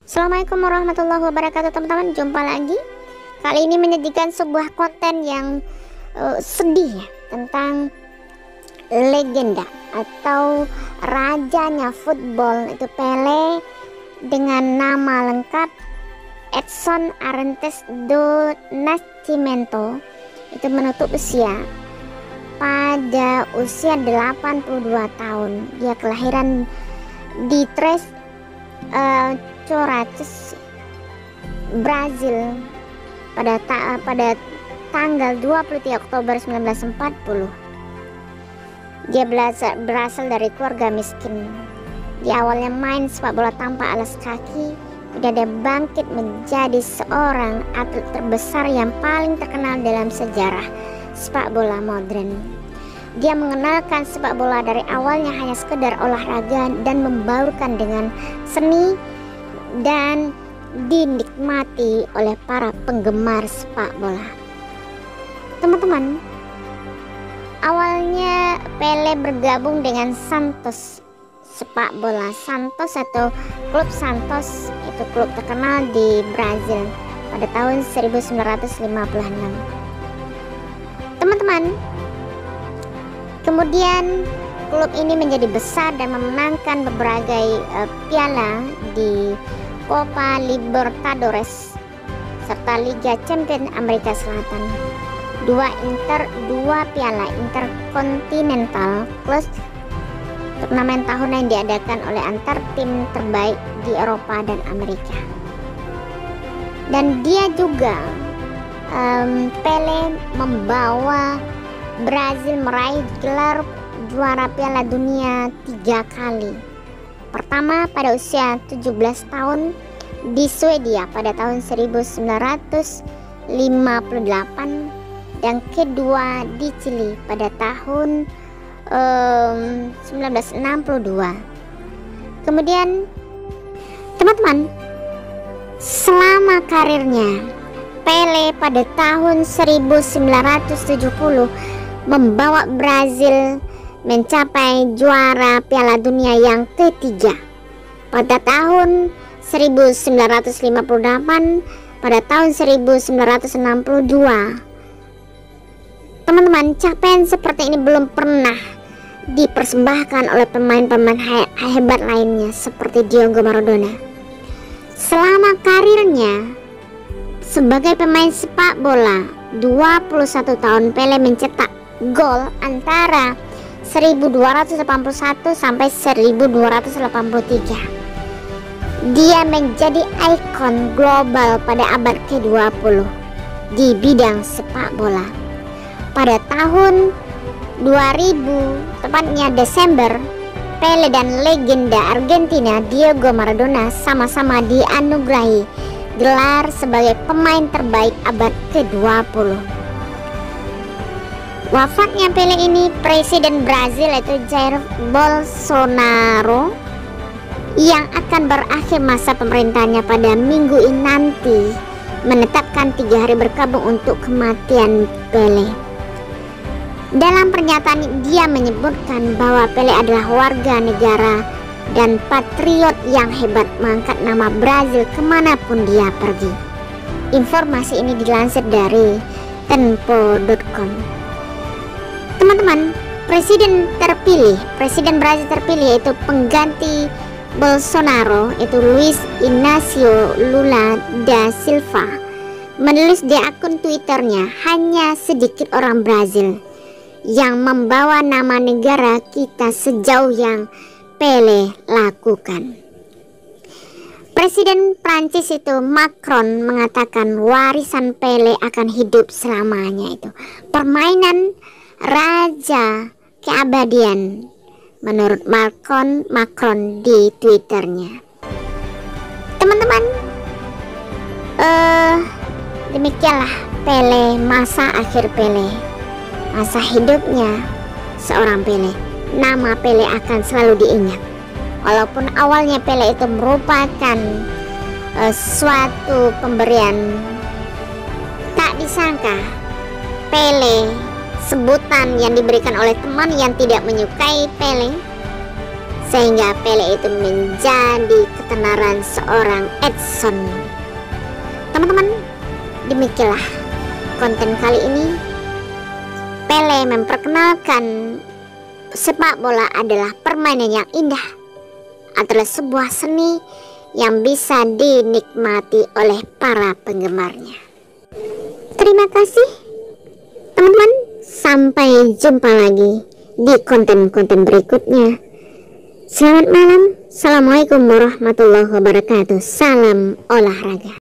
Assalamualaikum warahmatullahi wabarakatuh teman-teman. Jumpa lagi. Kali ini menyajikan sebuah konten yang sedih ya, tentang legenda atau rajanya football itu Pele dengan nama lengkap Edson Arantes do Nascimento itu menutup usia pada usia 82 tahun. Dia kelahiran di Três Coraças, Brazil pada tanggal 23 Oktober 1940. Dia berasal dari keluarga miskin. Dia awalnya main sepak bola tanpa alas kaki, kemudian dia bangkit menjadi seorang atlet terbesar yang paling terkenal dalam sejarah sepak bola modern. Dia mengenalkan sepak bola dari awalnya hanya sekedar olahraga dan membaurkan dengan seni dan dinikmati oleh para penggemar sepak bola. Teman-teman, awalnya Pele bergabung dengan Santos sepak bola. Santos atau klub Santos itu klub terkenal di Brazil pada tahun 1956. Teman-teman, kemudian klub ini menjadi besar dan memenangkan berbagai piala di Copa Libertadores serta Liga Champions Amerika Selatan. Dua piala Intercontinental plus turnamen tahunan yang diadakan oleh antar tim terbaik di Eropa dan Amerika. Dan dia juga Pele membawa Brazil meraih gelar juara Piala Dunia 3 kali. Pertama pada usia 17 tahun di Swedia pada tahun 1958 dan kedua di Chili pada tahun 1962. Kemudian teman-teman, selama karirnya Pele pada tahun 1970 membawa Brazil mencapai juara Piala Dunia yang ketiga. Pada tahun 1958, pada tahun 1962. Teman-teman, capaian seperti ini belum pernah dipersembahkan oleh pemain-pemain hebat lainnya seperti Diego Maradona. Selama karirnya sebagai pemain sepak bola 21 tahun, Pele mencetak gol antara 1281 sampai 1283. Dia menjadi ikon global pada abad ke-20 di bidang sepak bola. Pada tahun 2000, tepatnya Desember, Pele dan legenda Argentina Diego Maradona sama-sama dianugerahi gelar sebagai pemain terbaik abad ke-20. Wafatnya Pele ini, Presiden Brazil yaitu Jair Bolsonaro yang akan berakhir masa pemerintahnya pada minggu ini nanti menetapkan 3 hari berkabung untuk kematian Pele. Dalam pernyataan dia menyebutkan bahwa Pele adalah warga negara dan patriot yang hebat, mengangkat nama Brazil kemanapun dia pergi. Informasi ini dilansir dari tempo.com. Teman-teman, Presiden Brazil terpilih yaitu pengganti Bolsonaro itu Luiz Inácio Lula da Silva menulis di akun Twitternya, hanya sedikit orang Brazil yang membawa nama negara kita sejauh yang Pele lakukan. Presiden Prancis itu Macron mengatakan warisan Pele akan hidup selamanya, itu permainan raja keabadian menurut Macron di Twitternya. Teman-teman, demikianlah Pele, masa akhir Pele, masa hidupnya seorang Pele. Nama Pele akan selalu diingat. Walaupun awalnya Pele itu merupakan suatu pemberian, tak disangka Pele, sebutan yang diberikan oleh teman yang tidak menyukai Pele, sehingga Pele itu menjadi ketenaran seorang Edson. Teman-teman, demikianlah konten kali ini. Pele memperkenalkan sepak bola adalah permainan yang indah, adalah sebuah seni yang bisa dinikmati oleh para penggemarnya. Terima kasih teman-teman, sampai jumpa lagi di konten-konten berikutnya. Selamat malam, assalamualaikum warahmatullahi wabarakatuh, salam olahraga.